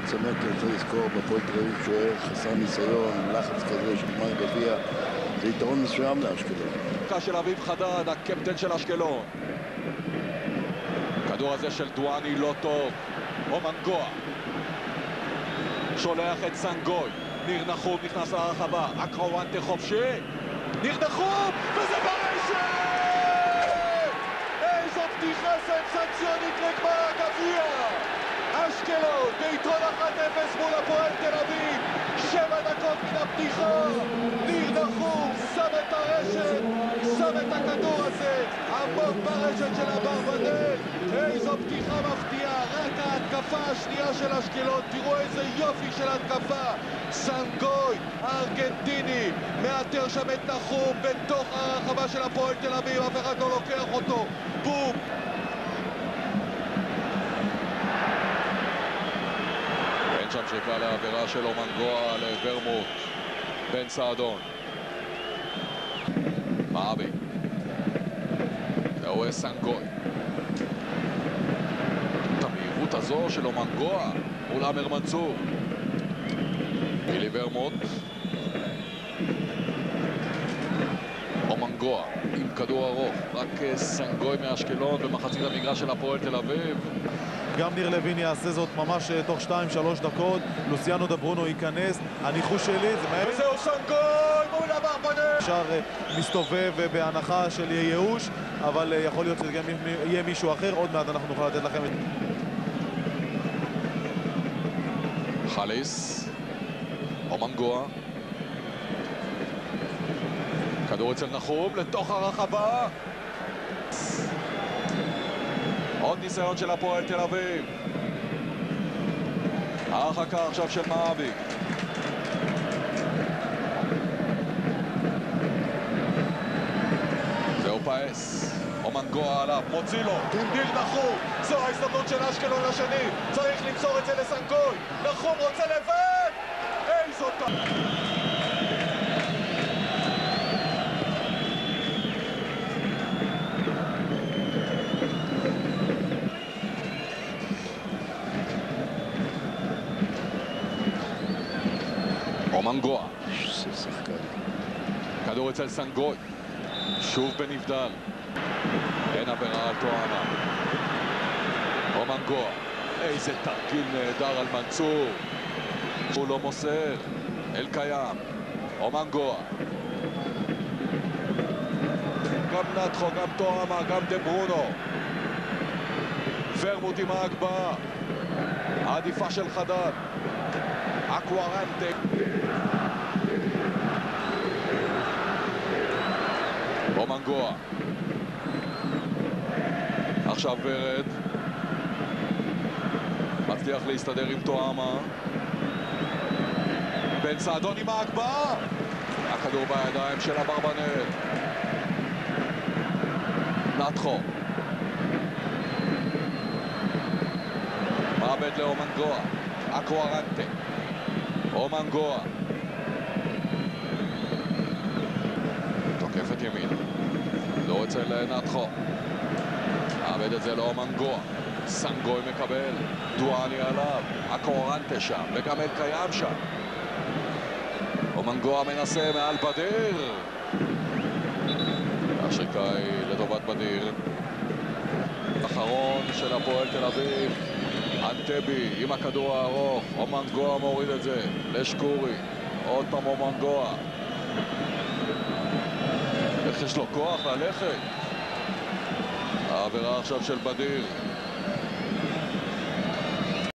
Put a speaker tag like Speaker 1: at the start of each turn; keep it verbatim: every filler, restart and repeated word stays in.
Speaker 1: צמקת, צריך לזכור, בפועל תל אביב שוער חסר ניסיון, לחץ כזה של גמר גביע, זה יתרון מסוים לאשקלון.
Speaker 2: של אביב חדד, הקפטן של אשקלון. כדור הזה של דואני לא טוב. אומן גואה שולח את סנגוי. ניר נחום נכנס לרחבה, אקרואנטה חופשי. ניר נחום, וזה ברשת! איזו פתיחה סנסציונית לגמר הגביע! אשקלון ביתרון אחת אפס מול הפועל תל אביב. שבע דקות מן הפתיחה, ניר נחום שם את הרשת, שם את הכדור הזה עמוק ברשת של אברבנאל. איזו פתיחה מפתיעה, רק ההתקפה השנייה של אשקלון, תראו איזה יופי של התקפה. סנגוי הארגנטיני מאתר שם את נחום בתוך הרחבה של הפועל תל אביב, אף אחד לא לוקח אותו. בום! אין שם שריקה לעבירה של אומן גואה לוורמוט. בן סעדון, מאבי, זהו סנגוי. את המהירות הזו של אומן גואה מול אמר מנצור. גילי ורמוט, אומן גואה עם כדור ארוך, רק סנגוי מאשקלון במחצית המגרש של הפועל תל אביב.
Speaker 3: גם ניר לוין יעשה זאת ממש תוך שתיים שלוש דקות. לוסיאנו דברונו ייכנס, הניחוש שלי זה מהר.
Speaker 2: וזהו סנגוי מול אברבנאל.
Speaker 3: אפשר מסתובב בהנחה של ייאוש, אבל יכול להיות שזה גם יהיה מישהו אחר. עוד מעט אנחנו נוכל לתת לכם את...
Speaker 2: חליס, אומן גואה, כדור אצל נחום לתוך הרחבה. עוד ניסיון של הפועל תל אביב. ההרחקה עכשיו של מאבי. זהו פאס. אומן גואה עליו, מוציא לו. ניר נחום. זו ההזדמנות של אשקלון לשני. צריך למסור את זה לסנגוי. נחום רוצה לבד. איזו טעות. אומן גואה. כדור אצל סנגוי. שוב בנבדל. אין עבירה על טוענה. אומן גואה. איזה תרגיל נהדר על מנצור. הוא לא מוסר. אל קיים. אומן גואה. גם נתחו, גם טועמה, גם דברונו. ורמוט עם ההגבהה. העדיפה של חדד. אקווארנטה. אומן גואה. עכשיו ורד. מצליח להסתדר עם טועמה. בן סעדון עם ההגבהה. הכדור בידיים של אברבנאל. נתחו. מאבד לאומן גואה. אקווארנטה. אומן גואה. תוקפת ימין. לא אצל נתחו. מאבד את זה לאומן גואה. סנגוי מקבל. דואני עליו. אקווארנטה שם. וגם אל קיים שם. אומן גואה מנסה מעל בדיר. השריקה היא לטובת בדיר. אחרון של הפועל תל אביב. אנטבי עם הכדור הארוך. אומן גואה מוריד את זה לשקורי. עוד פעם אומן גואה. איך יש לו כוח ללכת. העבירה עכשיו של בדיר.